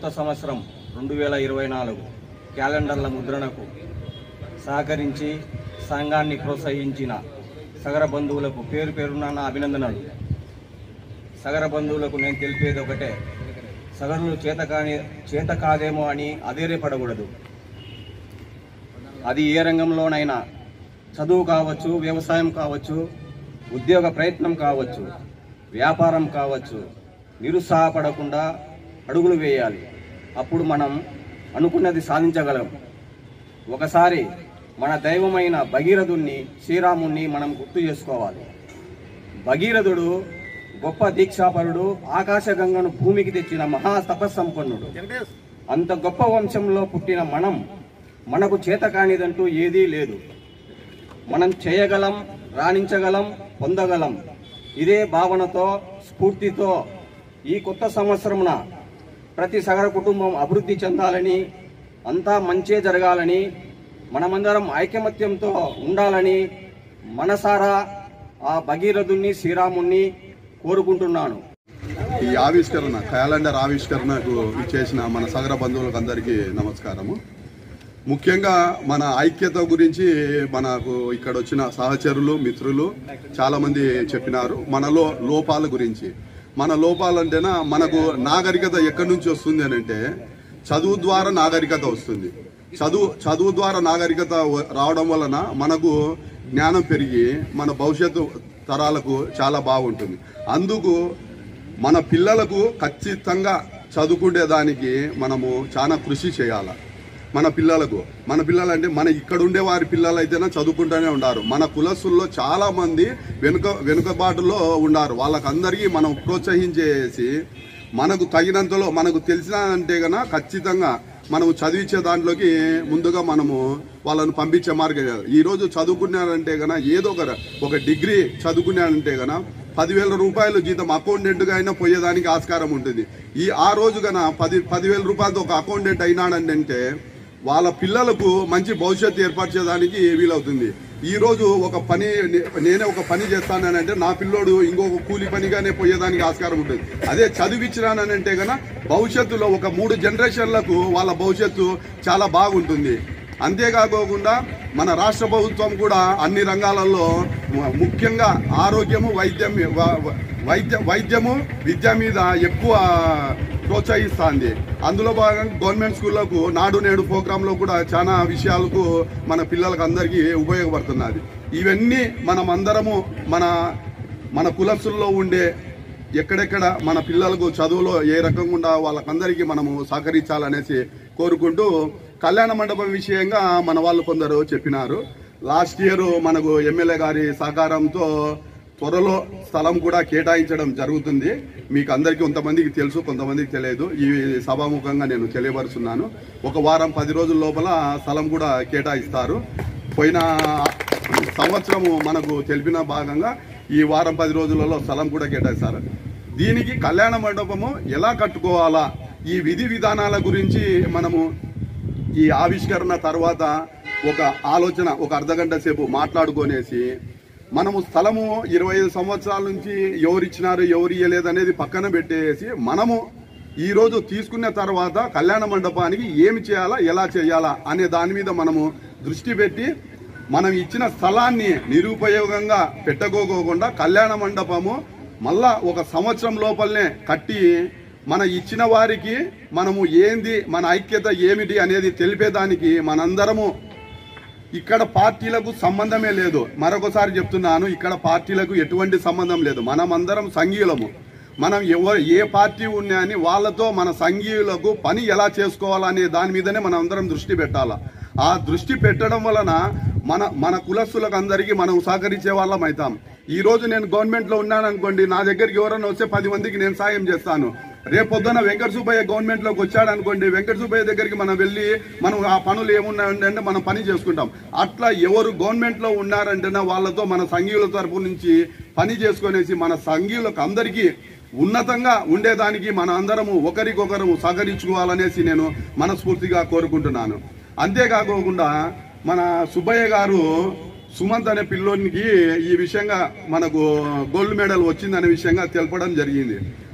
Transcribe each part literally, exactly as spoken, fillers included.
కొత్త సంవత్సరం రెండు వేల ఇరవై నాలుగు క్యాలెండర్ల ముద్రణకు సహకరించి సంఘాన్ని ప్రోత్సహించిన సగర బంధువులకు పేరు పేరున నా అభినందనలు. సగర బంధువులకు నేను తెలిపేది ఒకటే, సగరులు చేత కాని చేత కాదేమో అని అధైర్యపడకూడదు. అది ఏ రంగంలోనైనా, చదువు కావచ్చు, వ్యవసాయం కావచ్చు, ఉద్యోగ ప్రయత్నం కావచ్చు, వ్యాపారం కావచ్చు, నిరుత్సాహపడకుండా అడుగులు వేయాలి. అప్పుడు మనం అనుకున్నది సాధించగలం. ఒకసారి మన దైవమైన భగీరథుణ్ణి, శ్రీరాముణ్ణి మనం గుర్తు చేసుకోవాలి. భగీరథుడు గొప్ప దీక్షాపరుడు, ఆకాశగంగను భూమికి తెచ్చిన మహా తపస్సంపన్నుడు. అంత గొప్ప వంశంలో పుట్టిన మనం మనకు చేత కానిదంటూ ఏదీ లేదు. మనం చేయగలం, రాణించగలం, పొందగలం. ఇదే భావనతో, స్ఫూర్తితో ఈ కొత్త సంవత్సరమున ప్రతి సగర కుటుంబం అభివృద్ధి చెందాలని, అంతా మంచే జరగాలని, మనమందరం ఐకమత్యంతో ఉండాలని మనసారా ఆ భగీరథుణ్ణి, శ్రీరాముణ్ణి కోరుకుంటున్నాను. ఈ ఆవిష్కరణ, క్యాలెండర్ ఆవిష్కరణకు ఇచ్చేసిన మన సగర బంధువులకు అందరికీ నమస్కారము. ముఖ్యంగా మన ఐక్యత గురించి మనకు ఇక్కడ వచ్చిన సహచరులు, మిత్రులు చాలామంది చెప్పినారు. మనలో లోపాల గురించి. మన లోపాలంటేనా మనకు నాగరికత ఎక్కడి నుంచి వస్తుంది అని అంటే చదువు ద్వారా నాగరికత వస్తుంది. చదువు చదువు ద్వారా నాగరికత రావడం వలన మనకు జ్ఞానం పెరిగి మన భవిష్యత్తు తరాలకు చాలా బాగుంటుంది. అందుకు మన పిల్లలకు ఖచ్చితంగా చదువుకునేదానికి మనము చాలా కృషి చేయాలి. మన పిల్లలకు మన పిల్లలు అంటే మన ఇక్కడ ఉండే వారి పిల్లలు అయితేనే చదువుకుంటూనే ఉన్నారు. మన కులస్తుల్లో చాలా మంది వెనుక వెనుకబాటులో ఉన్నారు. వాళ్ళకందరికీ మనం ప్రోత్సహించేసి మనకు తగినంతలో మనకు తెలిసిన అంటే కన్నా ఖచ్చితంగా మనము చదివించే దాంట్లోకి ముందుగా మనము వాళ్ళను పంపించే మార్గం. ఈరోజు చదువుకున్నారంటే కన్నా ఏదో ఒక ఒక డిగ్రీ చదువుకున్నారంటే కన్నా పదివేల రూపాయలు జీతం అకౌంటెంట్గా అయినా పోయేదానికి ఆస్కారం ఉంటుంది. ఈ ఆ రోజు కన్నా పది పదివేల రూపాయలతో ఒక అకౌంటెంట్ అయినాడంటే వాళ్ళ పిల్లలకు మంచి భవిష్యత్తు ఏర్పరచేదానికి వీలవుతుంది. ఈరోజు ఒక పని నేనే ఒక పని చేస్తానంటే నా పిల్లోడు ఇంకొక కూలి పనిగానే పోయేదానికి ఆస్కారం ఉంటుంది. అదే చదివించినానంటే కన్నా భవిష్యత్తులో ఒక మూడు జనరేషన్లకు వాళ్ళ భవిష్యత్తు చాలా బాగుంటుంది. అంతేకాకోకుండా మన రాష్ట్ర ప్రభుత్వం కూడా అన్ని రంగాలలో ముఖ్యంగా ఆరోగ్యము, వైద్యం వైద్య వైద్యము విద్య మీద ఎక్కువ ప్రోత్సహిస్తుంది. అందులో భాగంగా గవర్నమెంట్ స్కూళ్లకు నాడు నేడు ప్రోగ్రాంలో కూడా చాలా విషయాలకు మన పిల్లలకు అందరికీ ఉపయోగపడుతున్నది. ఇవన్నీ మనం అందరము మన మన కులస్తుల్లో ఉండే ఎక్కడెక్కడ మన పిల్లలకు చదువులో ఏ రకంగా వాళ్ళకందరికీ మనము సహకరించాలనేసి కోరుకుంటూ, కళ్యాణ మండపం విషయంగా మన వాళ్ళు కొందరు చెప్పినారు. లాస్ట్ ఇయర్ మనకు ఎమ్మెల్యే గారి సహకారంతో త్వరలో స్థలం కూడా కేటాయించడం జరుగుతుంది. మీకు అందరికీ కొంతమందికి తెలుసు, కొంతమందికి తెలియదు. ఈ సభాముఖంగా నేను తెలియపరుస్తున్నాను. ఒక వారం పది రోజుల లోపల స్థలం కూడా కేటాయిస్తారు. పోయిన సంవత్సరము మనకు తెలిపిన భాగంగా ఈ వారం పది రోజులలో స్థలం కూడా కేటాయిస్తారు. దీనికి కళ్యాణ మండపము ఎలా కట్టుకోవాలా, ఈ విధి విధానాల గురించి మనము ఈ ఆవిష్కరణ తర్వాత ఒక ఆలోచన ఒక అర్ధగంట సేపు మాట్లాడుకొనేసి మనము స్థలము ఇరవై ఐదు సంవత్సరాల నుంచి ఎవరిచ్చినారు ఎవరు ఇయ్యలేదు అనేది పక్కన పెట్టేసి మనము ఈరోజు తీసుకున్న తర్వాత కళ్యాణ మండపానికి ఏమి చేయాలా, ఎలా చేయాలా అనే దాని మీద మనము దృష్టి పెట్టి మనం ఇచ్చిన స్థలాన్ని నిరుపయోగంగా పెట్టకోకుండా కళ్యాణ మండపము మళ్ళా ఒక సంవత్సరం లోపలనే కట్టి మన ఇచ్చిన వారికి మనము ఏంది మన ఐక్యత ఏమిటి అనేది తెలిపేదానికి మనందరము, ఇక్కడ పార్టీలకు సంబంధమే లేదు. మరొకసారి చెప్తున్నాను, ఇక్కడ పార్టీలకు ఎటువంటి సంబంధం లేదు. మనమందరం సంఘీయులము. మనం ఎవరు ఏ పార్టీ ఉన్నా అని వాళ్ళతో మన సంఘీయులకు పని ఎలా చేసుకోవాలనే దాని మీదనే మనం అందరం దృష్టి పెట్టాలా. ఆ దృష్టి పెట్టడం వలన మన మన కులస్తులకు అందరికీ మనం సహకరించే వాళ్ళం అవుతాం. ఈ రోజు నేను గవర్నమెంట్లో ఉన్నాను అనుకోండి, నా దగ్గరికి ఎవరైనా వస్తే పది మందికి నేను సాయం చేస్తాను. రేపొద్దున వెంకట సుబ్బయ్య గవర్నమెంట్లోకి వచ్చాడు అనుకోండి, వెంకట సుబ్బయ్య దగ్గరికి మనం వెళ్ళి మనం ఆ పనులు ఏమున్నాయంటే మనం పని చేసుకుంటాం. అట్లా ఎవరు గవర్నమెంట్లో ఉన్నారంటేనే వాళ్ళతో మన సంఘీయుల తరపు నుంచి పని చేసుకునేసి మన సంఘీయులకు అందరికీ ఉన్నతంగా ఉండేదానికి మన అందరము ఒకరికొకరు సహకరించుకోవాలనేసి నేను మనస్ఫూర్తిగా కోరుకుంటున్నాను. అంతేకాకుండా మన సుబ్బయ్య గారు సుమంత్ అనే పిల్లోనికి ఈ విషయంగా మనకు గోల్డ్ మెడల్ వచ్చిందనే విషయంగా తెలపడం జరిగింది.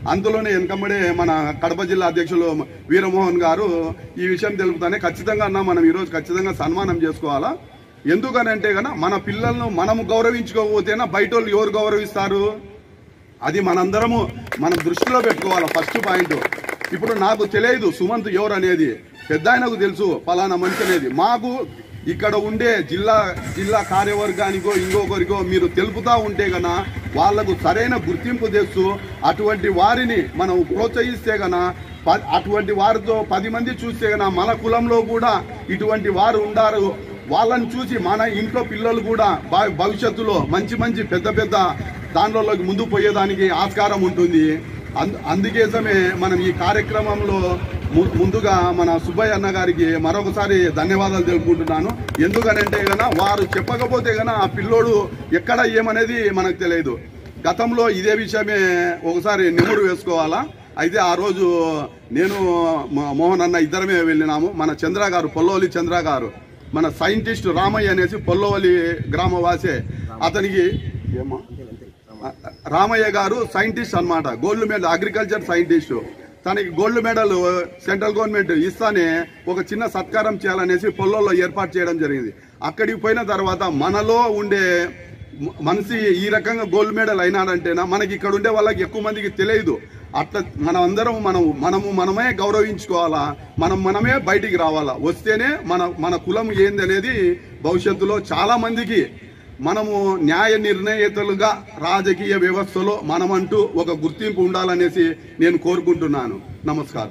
అందులోనే వెనకమ్మడే మన కడప జిల్లా అధ్యక్షులు వీరమోహన్ గారు ఈ విషయం తెలుపుతానే ఖచ్చితంగా అన్న మనం ఈరోజు ఖచ్చితంగా సన్మానం చేసుకోవాలా. ఎందుకనంటే కన్నా మన పిల్లలను మనము గౌరవించుకోకపోతేనా బయట వాళ్ళు ఎవరు గౌరవిస్తారు? అది మనందరము మనం దృష్టిలో పెట్టుకోవాలి. First point. ఇప్పుడు నాకు తెలియదు సుమంత్ ఎవరు అనేది, పెద్ద ఆయనకు తెలుసు ఫలానా మనిషి అనేది. మాకు ఇక్కడ ఉండే జిల్లా జిల్లా కార్యవర్గానికో ఇంకొకరికో మీరు తెలుపుతా ఉంటే గనా వాళ్లకు సరైన గుర్తింపు తెస్తూ అటువంటి వారిని మనం ప్రోత్సహిస్తే గనా అటువంటి వారితో పది మంది చూస్తే గనా మన కులంలో కూడా ఇటువంటి వారు ఉండారు, వాళ్ళని చూసి మన ఇంట్లో పిల్లలు కూడా భవిష్యత్తులో మంచి మంచి పెద్ద పెద్ద దానిలోకి ముందు పోయేదానికి ఆస్కారం ఉంటుంది. అందుకోసమే మనం ఈ కార్యక్రమంలో ముందుగా మన సుబ్బయ్య అన్న గారికి మరొకసారి ధన్యవాదాలు తెలుపుకుంటున్నాను. ఎందుకనంటే గన వారు చెప్పకపోతే గన ఆ పిల్లోడు ఎక్కడ ఏమనేది మనకు తెలియదు. గతంలో ఇదే విషయమే ఒకసారి నెమరు వేసుకోవాలా. అయితే ఆ రోజు నేను మోహన్ అన్న ఇద్దరమే వెళ్ళినాము. మన చంద్ర గారు పొల్లవల్లి చంద్ర గారు మన సైంటిస్ట్ రామయ్య అనేసి పొల్లవల్లి గ్రామవాసే, అతనికి ఏమో రామయ్య గారు సైంటిస్ట్ అన్నమాట, గోల్డ్ మెడల్ అగ్రికల్చర్ సైంటిస్ట్. తనకి గోల్డ్ మెడల్ సెంట్రల్ గవర్నమెంట్ ఇస్తానే ఒక చిన్న సత్కారం చేయాలనేసి పొలంలో ఏర్పాటు చేయడం జరిగింది. అక్కడికి పోయిన తర్వాత మనలో ఉండే మనిషి ఈ రకంగా గోల్డ్ మెడల్ అయినాడంటేనా మనకి ఇక్కడ ఉండే వాళ్ళకి ఎక్కువ మందికి తెలియదు. అట్లా మనం అందరం మనం మనము మనమే గౌరవించుకోవాలా, మనం మనమే బయటికి రావాలా. వస్తేనే మన మన కులం ఏంది అనేది భవిష్యత్తులో చాలా మందికి మనము న్యాయ నిర్ణేతలుగా రాజకీయ వ్యవస్థలో మనమంటూ ఒక గుర్తింపు ఉండాలనేసి నేను కోరుకుంటున్నాను. నమస్కారం.